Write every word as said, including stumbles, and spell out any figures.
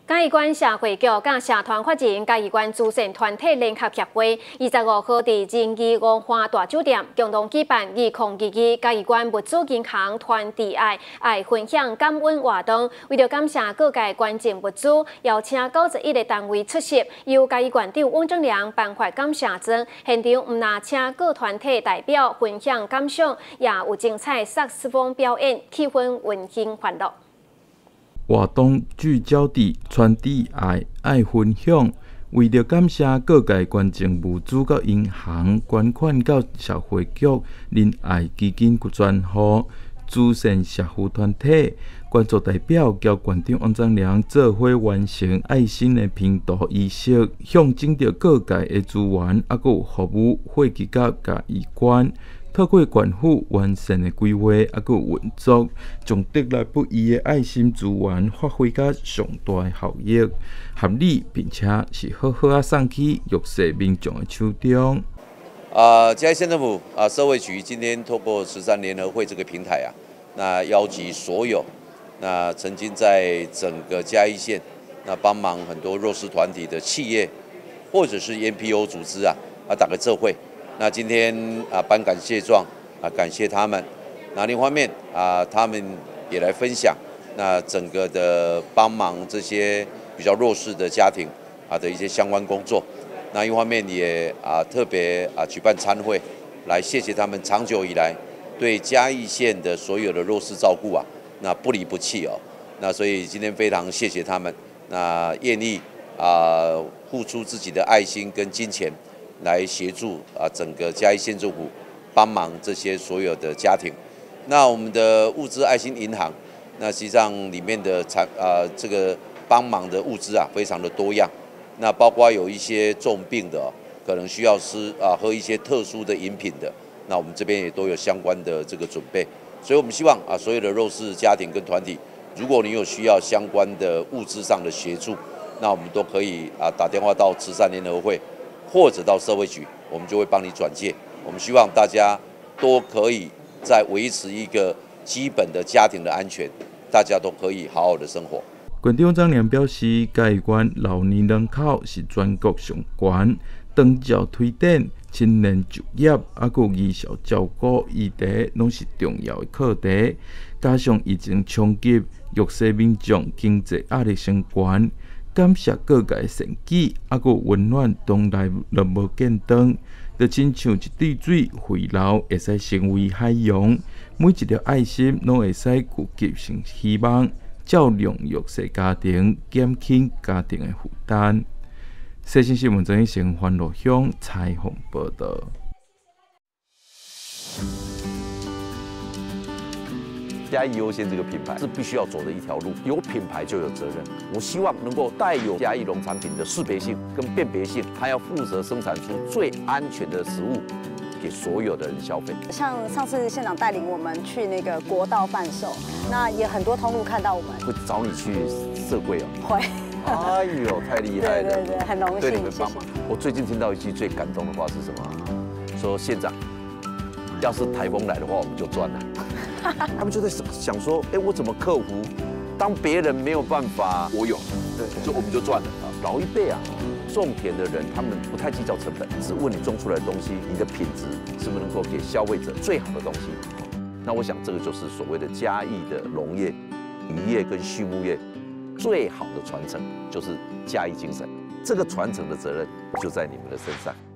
嘉义县社会局甲社团法人嘉义县慈善团体联合协会，二十五号伫仁义五花大酒店共同举办二零二二嘉义县物资银行团体爱爱分享感恩活动，为了感谢各界捐赠物资，邀请九十一个单位出席，由嘉义县长汪正良颁发感谢状。现场毋但请各团体代表分享感想，也有精彩萨克斯风表演，气氛温馨欢乐。 活动聚焦伫传递爱、爱分享，为了感谢各界捐赠物资到银行捐款到社会局仁爱基金专户慈善社福团体，捐助代表交县长王章良做伙完成爱心的拼图仪式，象征着各界的资源，还有服务汇集到嘉义县。 透过县府完善的规划，还有运作，将得来不易的爱心资源发挥到上大的效益、合理，并且是好好啊送去弱势民众的手中。 啊，嘉义县政府啊社会局今天透过慈善联合会这个平台啊，那邀集所有那曾经在整个嘉义县那帮忙很多弱势团体的企业，或者是 N P O 组织啊啊打个这会。 那今天啊颁感谢状啊，感谢他们。那另一方面啊，他们也来分享那整个的帮忙这些比较弱势的家庭啊的一些相关工作。那一方面也啊特别啊举办餐会，来谢谢他们长久以来对嘉义县的所有的弱势照顾啊，那不离不弃哦。那所以今天非常谢谢他们，那愿意啊付出自己的爱心跟金钱。 来协助啊，整个嘉义县政府帮忙这些所有的家庭。那我们的物资爱心银行，那实际上里面的产啊这个帮忙的物资啊，非常的多样。那包括有一些重病的、哦，可能需要吃啊喝一些特殊的饮品的，那我们这边也都有相关的这个准备。所以我们希望啊，所有的弱势家庭跟团体，如果你有需要相关的物资上的协助，那我们都可以啊打电话到慈善联合会。 或者到社会局，我们就会帮你转介。我们希望大家都可以在维持一个基本的家庭的安全，大家都可以好好的生活。 县长张良表示，嘉义县老年人口是全国上悬，长照推展、青年就业，还有医疗照顾议题，拢是重要的课题。加上疫情冲击，弱势民众经济压力升悬。 感谢各界善举，还有温暖从来都无间断，就亲像一滴水回流，会使成为海洋。每一条爱心拢会使聚集成希望，照亮弱势家庭，减轻家庭的负担。西新新闻曾成欢乐乡采访报道。 嘉义优先这个品牌是必须要走的一条路，有品牌就有责任。我希望能够带有嘉义农产品的识别性跟辨别性，还要负责生产出最安全的食物给所有的人消费。 像上次县长带领我们去那个国道贩售，那也很多通路看到我们， 会找你去设柜哦。 会。 哎呦，太厉害了！ 对对对，很荣幸， 对你们帮忙。我最近听到一句最感动的话是什么？说县长，要是台风来的话，我们就赚了。 他们就在想说，哎，我怎么克服？当别人没有办法，我有，对，就我们就赚了啊。老一辈啊，种田的人，他们不太计较成本，只问你种出来的东西，你的品质是不是能够给消费者最好的东西。那我想，这个就是所谓的嘉义的农业、渔业跟畜牧业最好的传承，就是嘉义精神。这个传承的责任就在你们的身上。